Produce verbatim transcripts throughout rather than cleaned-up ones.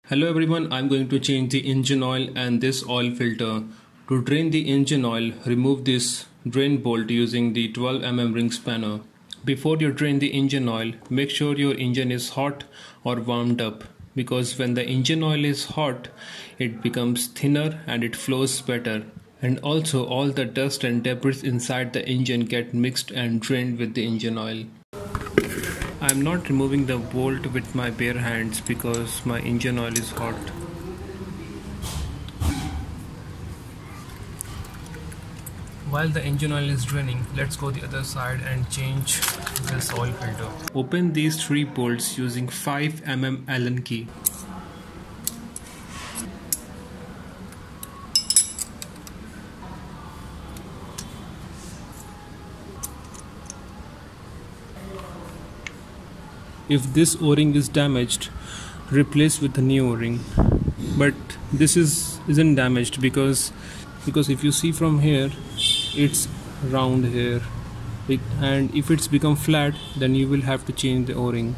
Hello everyone, I'm going to change the engine oil and this oil filter. To drain the engine oil, remove this drain bolt using the twelve millimeter ring spanner. Before you drain the engine oil, make sure your engine is hot or warmed up, because when the engine oil is hot, it becomes thinner and it flows better. And also all the dust and debris inside the engine get mixed and drained with the engine oil. I am not removing the bolt with my bare hands because my engine oil is hot. While the engine oil is draining, let's go the other side and change this oil filter. Open these three bolts using five millimeter Allen key. If this O-ring is damaged, replace with a new O-ring. But this is isn't damaged because because if you see from here, it's round here, it, and if it's become flat, then you will have to change the O-ring.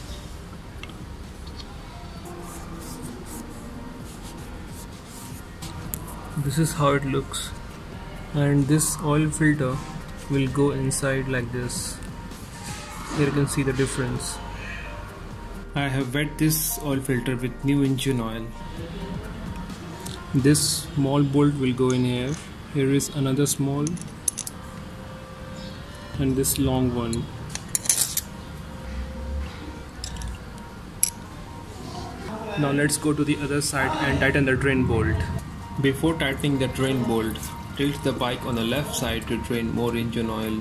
This is how it looks, and this oil filter will go inside like this. Here you can see the difference. I have wet this oil filter with new engine oil. This small bolt will go in here. Here is another small and this long one. Now let's go to the other side and tighten the drain bolt. Before tightening the drain bolt, tilt the bike on the left side to drain more engine oil.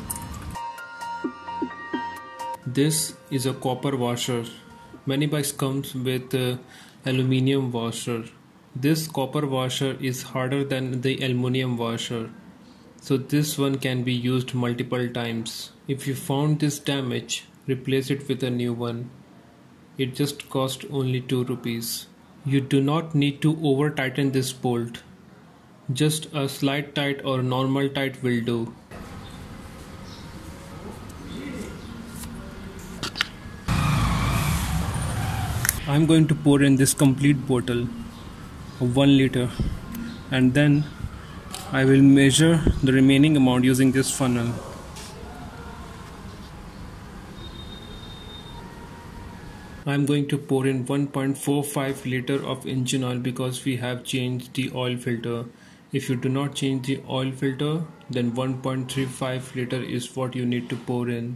This is a copper washer. Many bikes comes with uh, aluminium washer. This copper washer is harder than the aluminium washer, so this one can be used multiple times. If you found this damage, replace it with a new one. It just cost only two rupees. You do not need to over tighten this bolt. Just a slight tight or normal tight will do. I'm going to pour in this complete bottle of one liter, and then I will measure the remaining amount using this funnel. I'm going to pour in one point four five liter of engine oil because we have changed the oil filter. If you do not change the oil filter, then one point three five liter is what you need to pour in.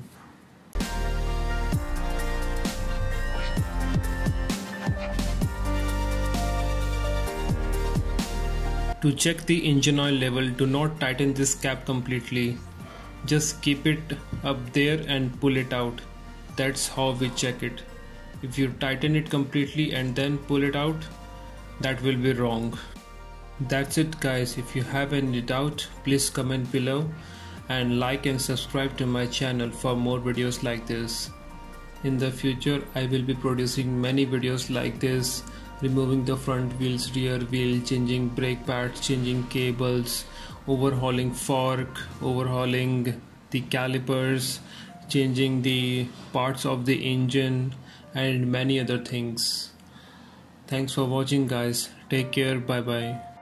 To check the engine oil level, do not tighten this cap completely. Just keep it up there and pull it out. That's how we check it. If you tighten it completely and then pull it out, that will be wrong. That's it guys. If you have any doubt, please comment below and like and subscribe to my channel for more videos like this. In the future, I will be producing many videos like this, removing the front wheels, rear wheel, changing brake pads, changing cables, overhauling fork, overhauling the calipers, changing the parts of the engine, and many other things. Thanks for watching guys. Take care. Bye bye.